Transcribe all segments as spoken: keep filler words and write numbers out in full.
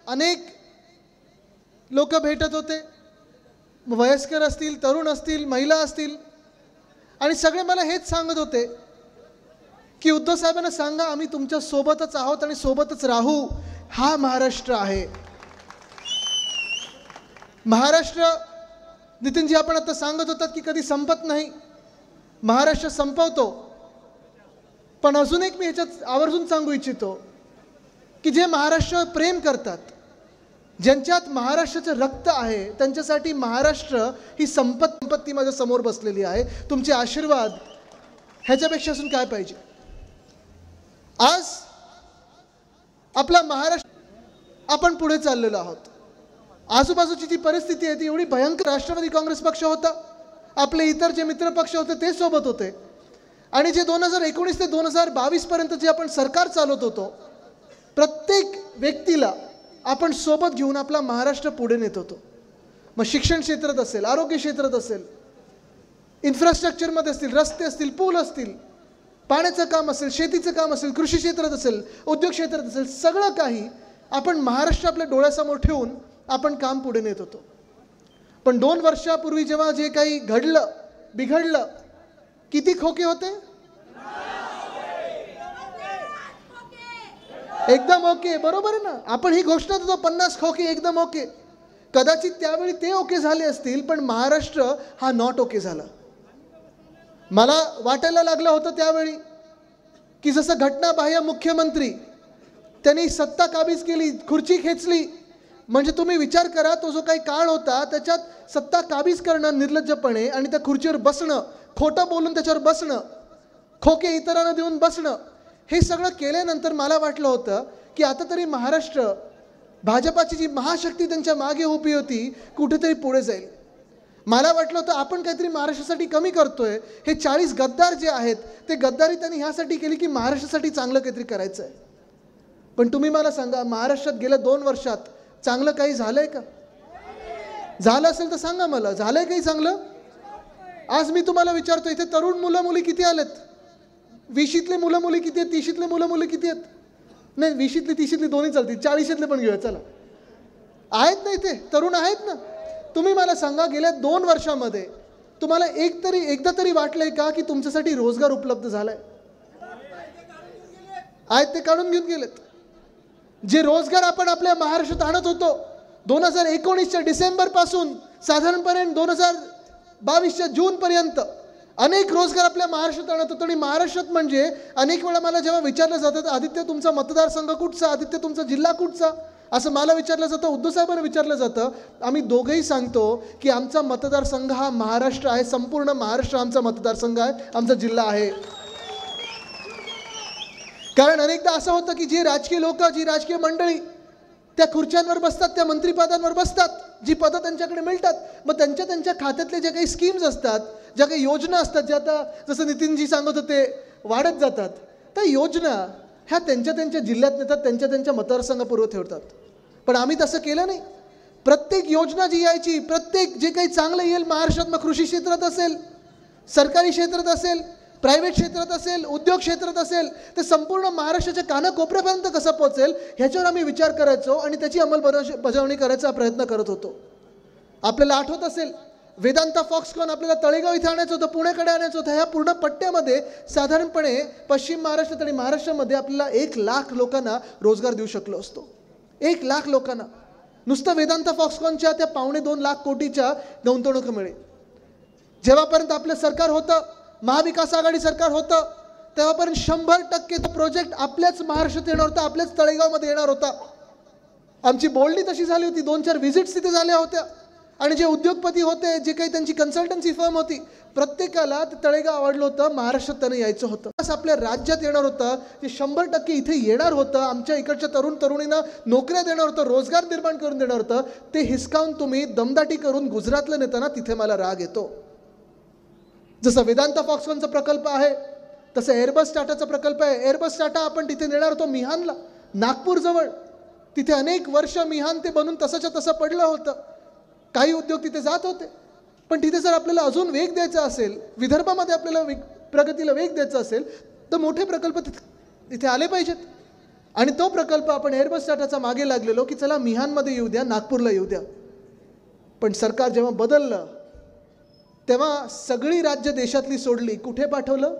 अनेक लोक भेटत होते, वयस्कर असतील, तरुण असतील, महिला असतील, आणि सगळे मला हेच सांगत होते की उद्धव साहेबांना सांगा आम्ही तुमच्या सोबतच आहोत आणि सोबतच राहू. हा महाराष्ट्र आहे. महाराष्ट्र नितीनजी आपण आता सांगत होतात की कधी संपत नाही, महाराष्ट्र संपवतो. पण अजून एक मी ह्याच्यात आवर्जून सांगू इच्छितो की जे महाराष्ट्रावर प्रेम करतात, ज्यांच्यात महाराष्ट्राचं रक्त आहे, त्यांच्यासाठी महाराष्ट्र ही संपत संपत्ती माझ्या समोर बसलेली आहे. तुमचे आशीर्वाद ह्याच्यापेक्षा असून काय पाहिजे. आज आपला महाराष्ट्र आपण पुढे चाललेलो आहोत. आजूबाजूची जी परिस्थिती आहे ती एवढी भयंकर. राष्ट्रवादी काँग्रेस पक्ष होता, आपले इतर जे मित्र पक्ष होते ते सोबत होते, आणि जे दोन हजार एकोणीस ते दोन हजार बावीस पर्यंत जे आपण सरकार चालवत होतो, प्रत्येक व्यक्तीला आपण सोबत घेऊन आपला महाराष्ट्र पुढे नेत होतो. मग शिक्षण क्षेत्रात असेल, आरोग्य क्षेत्रात असेल, इन्फ्रास्ट्रक्चरमध्ये असतील, रस्ते असतील, पूल असतील, पाण्याचं काम असेल, शेतीचं काम असेल, कृषी क्षेत्रात असेल, उद्योग क्षेत्रात असेल, सगळं काही आपण महाराष्ट्र आपल्या डोळ्यासमोर ठेवून आपण काम पुढे नेत होतो. पण दोन वर्षापूर्वी जेव्हा जे काही घडलं, बिघडलं, किती खोके होते? एकदम ओके. बरोबर आहे ना. आपण ही घोषणा देतो पन्नास खोके एकदम ओके. कदाचित त्यावेळी ते ओके झाले असतील, पण महाराष्ट्र हा नॉट ओके झाला. मला वाटायला लागलं होतं त्यावेळी की जसं घटनाबाह्य मुख्यमंत्री त्यांनी सत्ता काबीज केली, खुर्ची खेचली, म्हणजे तुम्ही विचार करा तो जो काही काळ होता त्याच्यात सत्ता काबीज करणं निर्लज्जपणे आणि त्या खुर्चीवर बसणं, खोटं बोलून त्याच्यावर बसणं, खोके इतरांना देऊन बसणं, हे सगळं केल्यानंतर मला वाटलं होतं की आता तरी महाराष्ट्र, भाजपाची जी महाशक्ती त्यांच्या मागे उभी होती, कुठेतरी पुढे जाईल. मला वाटलं होतं आपण काहीतरी महाराष्ट्रासाठी कमी करतोय. हे चाळीस गद्दार जे आहेत ते गद्दारी त्यांनी ह्यासाठी केली की महाराष्ट्रासाठी चांगलं काहीतरी करायचं आहे. पण तुम्ही मला सांगा, महाराष्ट्रात गेल्या दोन वर्षात चांगलं काही झालंय का? झालं असेल तर सांगा मला, झालंय काही चांगलं? आज मी तुम्हाला विचारतो, इथे तरुण मुलं मुली किती आलेत? वीशीतले मुलं मुली किती आहेत? तीशीतले मुलं मुली किती आहेत? नाही, वीशीतली तीशीतली दोन्ही चालतील, चाळीशीतले पण घेऊया चला. आहेत ना इथे तरुण आहेत ना? तुम्ही मला सांगा, गेल्या दोन वर्षामध्ये तुम्हाला एक तरी एकदा तरी वाटलंय का की तुमच्यासाठी रोजगार उपलब्ध झालाय? आहेत ते काढून घेऊन गेलेत. जे रोजगार आपण आपल्या महाराष्ट्रात आणत होतो दोन हजार एकोणीसच्या डिसेंबर पासून साधारणपणे दोन हजार बावीसच्या जून पर्यंत अनेक रोजगार आपल्या महाराष्ट्रात आणत होतो. आणि महाराष्ट्रात म्हणजे अनेक वेळा मला जेव्हा विचारलं जातं आदित्य तुमचा मतदारसंघ कुठचा, आदित्य तुमचा जिल्हा कुठचा, असं मला विचारलं जातं, उद्धव साहेबांना विचारलं जातं. आम्ही दोघंही सांगतो की आमचा मतदारसंघ हा महाराष्ट्र आहे, संपूर्ण महाराष्ट्र आमचा मतदारसंघ आहे, आमचा जिल्हा आहे. कारण अनेकदा असं होतं की जी राजकीय लोक, जी राजकीय मंडळी त्या खुर्च्यांवर बसतात, त्या मंत्रिपदांवर बसतात, जी पदं त्यांच्याकडे मिळतात, मग त्यांच्या त्यांच्या खात्यातले जे काही स्कीम्स असतात, ज्या काही योजना असतात, ज्या आता जसं नितीनजी सांगत होते वाढत जातात, त्या योजना ह्या त्यांच्या त्यांच्या जिल्ह्यात नेतात, त्यांच्या त्यांच्या मतदारसंघापूर्व ठेवतात. पण आम्ही तसं केलं नाही. प्रत्येक योजना जी यायची, प्रत्येक जे काही चांगलं येईल महाराष्ट्रात, मग कृषी क्षेत्रात असेल, सरकारी क्षेत्रात असेल, प्रायव्हेट क्षेत्रात असेल, उद्योग क्षेत्रात असेल, ते संपूर्ण महाराष्ट्राच्या कानाकोपऱ्यापर्यंत कसं पोहोचेल ह्याच्यावर आम्ही विचार करायचो आणि त्याची अंमलबजावणी करायचा प्रयत्न करत होतो. आपल्याला आठवत असेल वेदांता फॉक्सकॉन आपल्याला तळेगाव इथे आणायचं होतं, पुण्याकडे आणायचं होतं. ह्या पूर्ण पट्ट्यामध्ये साधारणपणे पश्चिम महाराष्ट्रात आणि महाराष्ट्रामध्ये आपल्याला एक लाख लोकांना रोजगार देऊ शकलो असतो. एक लाख लोकांना नुसतं वेदांता फॉक्सकॉनच्या त्या पावणे दोन लाख कोटीच्या गुंतवणुकीमुळे. जेव्हापर्यंत आपलं सरकार होतं, महाविकास आघाडी सरकार होतं, तेव्हापर्यंत शंभर टक्के तो प्रोजेक्ट आपल्याच महाराष्ट्रात येणार होता, आपल्याच तळेगावमध्ये येणार होता. आमची बोलणी तशी झाली होती, दोन चार व्हिजिट्स तिथे झाल्या होत्या. आणि जे उद्योगपती होते, जे काही त्यांची कन्सल्टन्सी फर्म होती, प्रत्येकाला ते तळेगाव आवडलं होतं, महाराष्ट्रात त्यांना यायचं होतं. असं आपल्या राज्यात येणार होतं, ते शंभर टक्के इथे येणार होतं, आमच्या इकडच्या तरुण तरुणींना नोकऱ्या देणार होतं, रोजगार निर्माण करून देणार होतं. ते हिसकावून तुम्ही दमदाटी करून गुजरातला नेताना तिथे मला राग येतो. जसं वेदांता फॉक्सकॉनचा प्रकल्प आहे, तसं एअरबस टाटाचा प्रकल्प आहे. एअरबस टाटा आपण तिथे नेणार होतो मिहानला, नागपूरजवळ. तिथे अनेक वर्ष मिहान ते बनून तसंच्या तसं पडलं होतं. काही उद्योग तिथे जात होते. पण तिथे जर आपल्याला अजून वेग द्यायचा असेल, विदर्भामध्ये आपल्याला वेग प्रगतीला वेग द्यायचा असेल, तर मोठे प्रकल्प तिथे तिथे आले पाहिजेत. आणि तो प्रकल्प आपण एअरबस टाटाचा मागे लागलेलो की चला मिहानमध्ये येऊ द्या, नागपूरला येऊ द्या. पण सरकार जेव्हा बदललं तेव्हा सगळी राज्य देशातली सोडली, कुठे पाठवलं?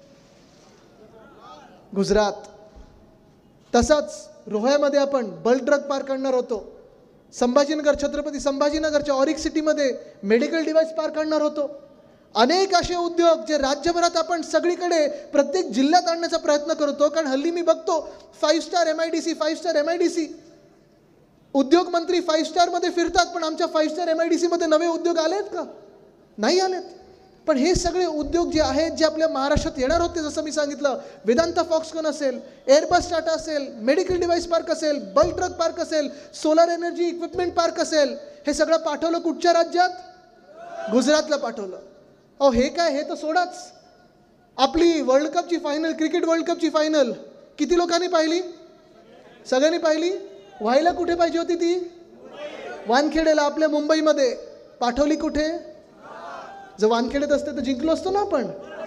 गुजरात. तसाच रोह्यामध्ये आपण बल्क ड्रग पार्क आणणार होतो. संभाजीनगर, छत्रपती संभाजीनगरच्या ऑरिक सिटीमध्ये मेडिकल डिव्हाइस पार्क आणणार होतो. अनेक असे उद्योग जे राज्यभरात आपण सगळीकडे प्रत्येक जिल्ह्यात आणण्याचा प्रयत्न करतो. कारण हल्ली मी बघतो five star M I D C five star M I D C उद्योग मंत्री फाईव्ह स्टारमध्ये फिरतात, पण आमच्या five star M I D सीमध्ये नवे उद्योग आलेत का? नाही आलेत. पण हे सगळे उद्योग जे आहेत जे आपल्या महाराष्ट्रात येणार होते, जसं मी सांगितलं वेदांता फॉक्सकॉन असेल, एअरबस टाटा असेल, मेडिकल डिव्हाइस पार्क असेल, बल्क ड्रग पार्क असेल, सोलर एनर्जी इक्विपमेंट पार्क असेल, हे सगळं पाठवलं कुठच्या राज्यात? गुजरातला पाठवलं. अहो हे काय, हे तर सोडाच. आपली वर्ल्ड कपची फायनल, क्रिकेट वर्ल्ड कपची फायनल किती लोकांनी पाहिली? सगळ्यांनी पाहिली. व्हायला कुठे पाहिजे होती ती? वानखेडेला, आपल्या मुंबईमध्ये. पाठवली कुठे? जर वानखेडेत असते तर जिंकलो असतो ना आपण.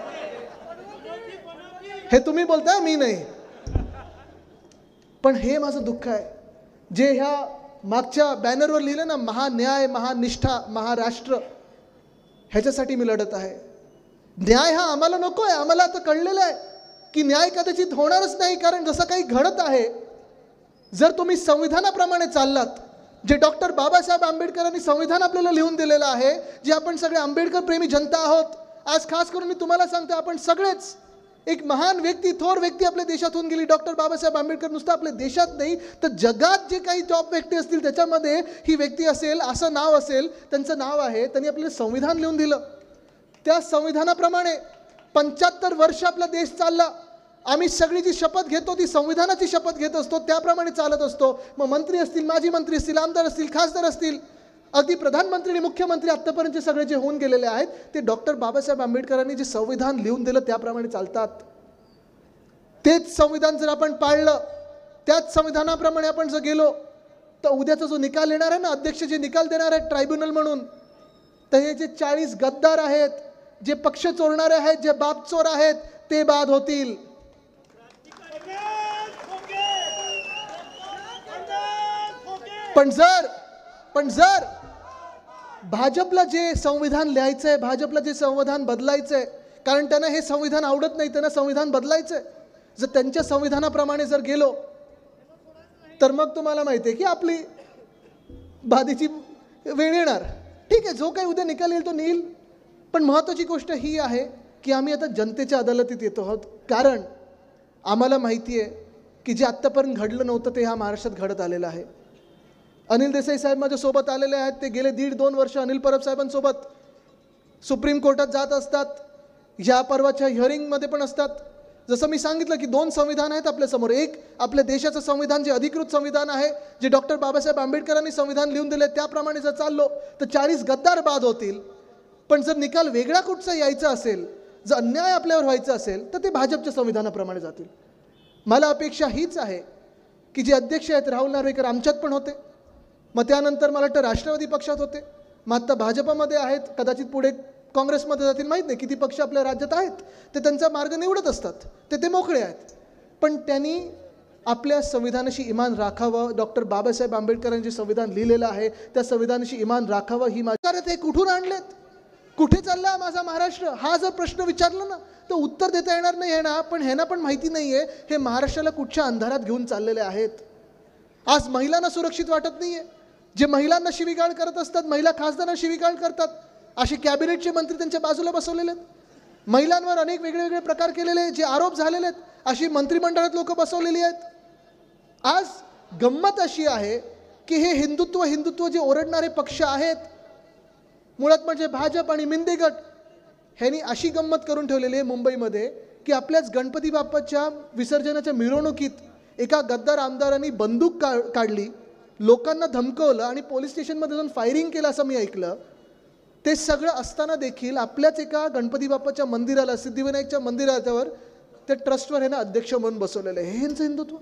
हे तुम्ही बोलताय, मी नाही. पण हे माझं दुःख आहे जे ह्या मागच्या बॅनरवर लिहिलं ना, महान्याय, महानिष्ठा, महाराष्ट्र, ह्याच्यासाठी मी लढत आहे. न्याय हा आम्हाला नको आहे. आम्हाला आता कळलेलं आहे की न्याय कदाचित होणारच नाही. कारण जसं काही घडत आहे, जर तुम्ही संविधानाप्रमाणे चाललात, जे डॉक्टर बाबासाहेब आंबेडकरांनी संविधान आपल्याला लिहून दिलेलं आहे, जे आपण सगळे आंबेडकर प्रेमी जनता आहोत. आज खास करून मी तुम्हाला सांगतो, आपण सगळेच एक महान व्यक्ती, थोर व्यक्ती आपल्या देशातून गेली, डॉक्टर बाबासाहेब आंबेडकर. नुसतं आपल्या देशात नाही तर जगात जे काही टॉप व्यक्ती असतील त्याच्यामध्ये ही व्यक्ती असेल, असं नाव असेल, त्यांचं नाव आहे. त्यांनी आपल्याला संविधान लिहून दिलं. त्या संविधानाप्रमाणे पंच्याहत्तर वर्ष आपला देश चालला. आम्ही सगळी जी शपथ घेतो ती संविधानाची शपथ घेत असतो, त्याप्रमाणे चालत असतो. मग मंत्री असतील, माजी मंत्री असतील, आमदार असतील, खासदार असतील, अगदी प्रधानमंत्री आणि मुख्यमंत्री आत्तापर्यंतचे सगळे जे होऊन गेलेले आहेत, ते डॉक्टर बाबासाहेब आंबेडकरांनी जे संविधान लिहून दिलं त्याप्रमाणे चालतात. तेच संविधान जर आपण पाळलं, त्याच संविधानाप्रमाणे आपण जर गेलो, तर उद्याचा जो निकाल येणार आहे ना, अध्यक्ष जे निकाल देणार आहेत ट्रायब्युनल म्हणून, तर हे जे चाळीस गद्दार आहेत, जे पक्ष चोरणारे आहेत, जे बाप चोर आहेत, ते बाद होतील. पण जर पण जर भाजपला जे संविधान लिहायचंय, भाजपला जे संविधान बदलायचंय, कारण त्यांना हे संविधान आवडत नाही, त्यांना संविधान बदलायचंय, जर त्यांच्या संविधानाप्रमाणे जर गेलो तर मग तुम्हाला माहिती आहे की आपली बाधीची वेळ येणार. ठीक आहे, जो काही उद्या निकाल येईल तो नेईल. पण महत्त्वाची गोष्ट ही आहे की आम्ही आता जनतेच्या अदालतीत येतो आहोत, कारण आम्हाला माहिती आहे की जे आत्तापर्यंत घडलं नव्हतं ते ह्या महाराष्ट्रात घडत आलेलं आहे. अनिल देसाई साहेब माझ्यासोबत आलेले आहेत. ते गेले दीड दोन वर्ष अनिल परब साहेबांसोबत सुप्रीम कोर्टात जात असतात, ह्या परवाच्या हिअरिंगमध्ये पण असतात. जसं मी सांगितलं की दोन संविधान आहेत आपल्यासमोर. एक आपल्या देशाचं संविधान जे अधिकृत संविधान आहे, जे डॉक्टर बाबासाहेब आंबेडकरांनी संविधान लिहून दिले, त्याप्रमाणे जर चाललो तर चाळीस गद्दार बाद होतील. पण जर निकाल वेगळा कुठचा यायचा असेल, जर अन्याय आपल्यावर व्हायचा असेल, तर ते भाजपच्या संविधानाप्रमाणे जातील. मला अपेक्षा हीच आहे की जे अध्यक्ष आहेत राहुल नार्वेकर आमच्यात पण होते, मग त्यानंतर मला वाटतं राष्ट्रवादी पक्षात होते, मग आत्ता भाजपमध्ये आहेत, कदाचित पुढे काँग्रेसमध्ये जातील, माहीत नाही किती पक्ष आपल्या राज्यात आहेत. ते त्यांचा मार्ग निवडत असतात, ते ते मोकळे आहेत. पण त्यांनी आपल्या संविधानाशी इमान राखावं. डॉक्टर बाबासाहेब आंबेडकरांनी जे संविधान लिहिलेलं आहे त्या संविधानाशी इमान राखावं. ही माझ्या ते कुठून आणलेत, कुठे चालला माझा महाराष्ट्र, हा जर प्रश्न विचारला ना तर उत्तर देता येणार नाही आहे ना. पण ह्यांना पण माहिती नाही आहे हे महाराष्ट्राला कुठच्या अंधारात घेऊन चाललेले आहेत. आज महिलांना सुरक्षित वाटत नाही आहे. जे महिलांना शिवीगाळ करत असतात, महिला खासदारांना शिवीगाळ करतात, असे कॅबिनेटचे मंत्री त्यांच्या बाजूला बसवलेले आहेत. महिलांवर अनेक वेगळे वेगळे प्रकार केलेले जे आरोप झालेले आहेत, अशी मंत्रिमंडळात लोक बसवलेली आहेत. आज गंमत अशी आहे की हे हिंदुत्व हिंदुत्व जे ओरडणारे पक्ष आहेत, मुळात म्हणजे भाजप आणि मिंदे गट, ह्यांनी अशी गंमत करून ठेवलेली आहे मुंबईमध्ये की आपल्याच गणपती बाप्पाच्या विसर्जनाच्या मिरवणुकीत एका गद्दार आमदारांनी बंदूक का काढली, लोकांना धमकवलं आणि पोलीस स्टेशनमध्ये जाऊन फायरिंग केलं असं मी ऐकलं. ते सगळं असताना देखील आपल्याच एका गणपती बाप्पाच्या मंदिराला, सिद्धिविनायकच्या मंदिरावर, त्या ट्रस्टवर हे ना अध्यक्ष म्हणून बसवलेलं आहे. हे ह्यांचं हिंदुत्व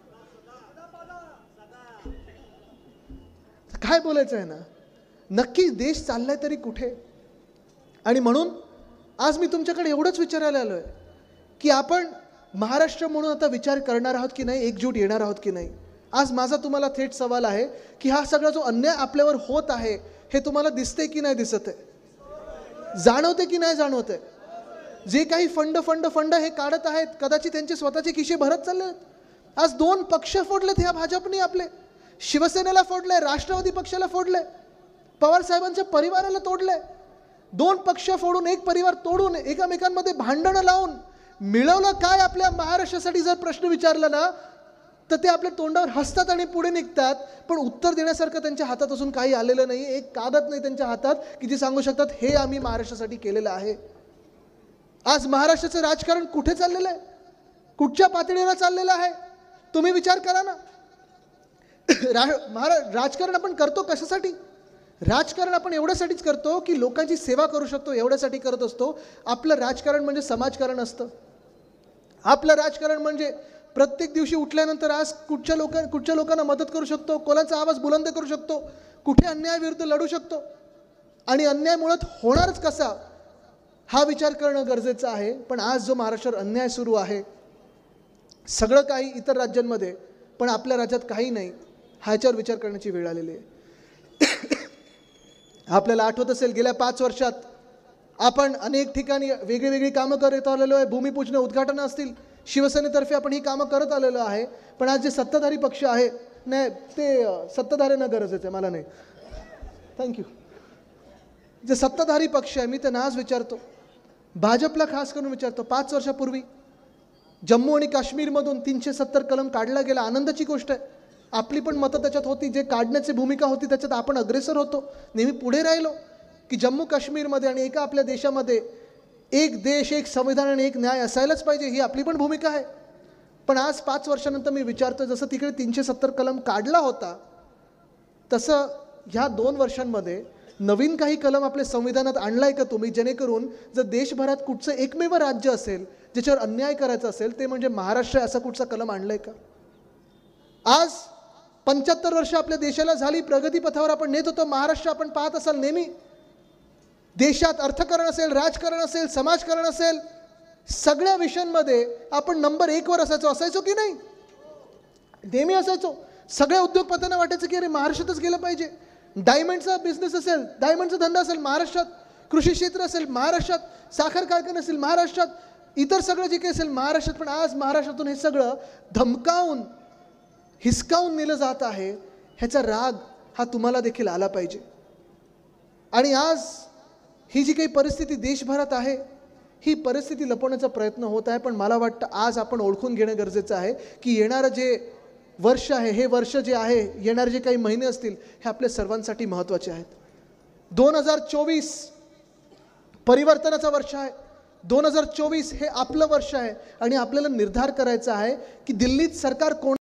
काय बोलायचं आहे ना. नक्की देश चाललाय तरी कुठे. आणि म्हणून आज मी तुमच्याकडे एवढंच विचारायला आलो आहे की आपण महाराष्ट्र म्हणून आता विचार करणार आहोत की नाही, एकजूट येणार आहोत की नाही? आज माझा तुम्हाला थेट सवाल आहे की हा सगळा जो अन्याय आपल्यावर होत आहे हे तुम्हाला दिसते की नाही दिसत आहे? जाणवते की नाही जाणवत आहे? जे काही फंड फंड फंड हे काढत आहेत कदाचित त्यांचे स्वतःचे खिशे भरत चालले आहेत. आज दोन पक्ष फोडलेत ह्या भाजपने, आपले शिवसेनेला फोडलंय, राष्ट्रवादी पक्षाला फोडलंय, पवार साहेबांच्या परिवाराला तोडलंय. दोन पक्ष फोडून एक परिवार तोडून एकमेकांमध्ये भांडणं लावून मिळवलं काय आपल्या महाराष्ट्रासाठी जर प्रश्न विचारला ना तर ते आपल्या तोंडावर हसतात आणि पुढे निघतात, पण उत्तर देण्यासारखं त्यांच्या हातात असून काही आलेलं नाही. एक कागद नाही त्यांच्या हातात की जे सांगू शकतात हे आम्ही महाराष्ट्रासाठी केलेलं आहे. आज महाराष्ट्राचं राजकारण कुठे चाललेलं आहे, कुठच्या पातळीवर चाललेलं आहे तुम्ही विचार करा ना. रा महारा राजकारण आपण करतो कशासाठी? राजकारण आपण एवढ्यासाठीच करतो की लोकांची सेवा करू शकतो, एवढ्यासाठी करत असतो. आपलं राजकारण म्हणजे समाजकारण असतं. आपलं राजकारण म्हणजे प्रत्येक दिवशी उठल्यानंतर आज कुठच्या लोक कुठच्या लोकांना मदत करू शकतो, कोणाचा आवाज बुलंद करू शकतो, कुठे अन्यायाविरुद्ध लढू शकतो आणि अन्याय मुळात होणारच कसा हा विचार करणं गरजेचं आहे. पण आज जो महाराष्ट्रावर अन्याय सुरू आहे, सगळं काही इतर राज्यांमध्ये पण आपल्या राज्यात काही नाही, ह्याच्यावर विचार करण्याची वेळ आलेली आहे. आपल्याला आठवत असेल गेल्या पाच वर्षात आपण अनेक ठिकाणी वेगळी वेगळी कामं करत आलेलो आहे. भूमिपूजन उद्घाटन असतील, शिवसेनेतर्फे आपण ही कामं करत आलेलो आहे. पण आज जे सत्ताधारी पक्ष आहे, नाही ते सत्ताधाऱ्यांना गरज आहे, मला नाही, थँक्यू. जे सत्ताधारी पक्ष आहे मी त्यांना आज विचारतो, भाजपला खास करून विचारतो, पाच वर्षापूर्वी जम्मू आणि काश्मीरमधून तीनशे सत्तर कलम काढला गेला, आनंदाची गोष्ट आहे. आपली पण मतं त्याच्यात होती, जे काढण्याची भूमिका होती त्याच्यात आपण अग्रेसर होतो, नेहमी पुढे राहिलो की जम्मू काश्मीरमध्ये आणि एका आपल्या देशामध्ये एक देश एक संविधान आणि एक न्याय असायलाच पाहिजे, ही आपली पण भूमिका आहे. पण आज पाच वर्षानंतर मी विचारतो, जसं तिकडे तीनशे सत्तर कलम काढला होता तसं ह्या दोन वर्षांमध्ये नवीन काही कलम आपल्या संविधानात आणलाय का तुम्ही, जेणेकरून जर देशभरात कुठचं एकमेव राज्य असेल ज्याच्यावर अन्याय करायचा असेल ते म्हणजे महाराष्ट्र, असा कुठचा कलम आणलाय का? आज पंच्याहत्तर वर्ष आपल्या देशाला झाली, प्रगतीपथावर आपण नेत होतो. महाराष्ट्र आपण पाहत असाल नेहमी देशात अर्थकारण असेल, राजकारण असेल, समाजकारण असेल, सगळ्या विषयांमध्ये आपण नंबर एक वर असायचो असायचो की नाही? नेहमी असायचो. सगळ्या उद्योगपतींना वाटायचं की अरे महाराष्ट्रातच गेलं पाहिजे. डायमंडचा बिझनेस असेल, डायमंडचा धंदा असेल महाराष्ट्रात, कृषी क्षेत्र असेल महाराष्ट्रात, साखर कारखाना असेल महाराष्ट्रात, इतर सगळं जे काही असेल महाराष्ट्रात. पण आज महाराष्ट्रातून हे सगळं धमकावून हिसकावून नेलं जात आहे. ह्याचा राग हा तुम्हाला देखील आला पाहिजे. आणि आज ही जी काही परिस्थिती देशभरात आहे, ही परिस्थिती लपवण्याचा प्रयत्न होत आहे. पण मला वाटतं आज आपण ओळखून घेणं गरजेचं आहे की येणारं जे वर्ष आहे, हे वर्ष जे आहे, येणारे जे काही महिने असतील हे आपल्या सर्वांसाठी महत्त्वाचे आहेत. दोन हजार चोवीस परिवर्तनाचं वर्ष आहे. दोन हजार चोवीस हे आपलं वर्ष आहे आणि आपल्याला निर्धार करायचा आहे की दिल्लीत सरकार कोण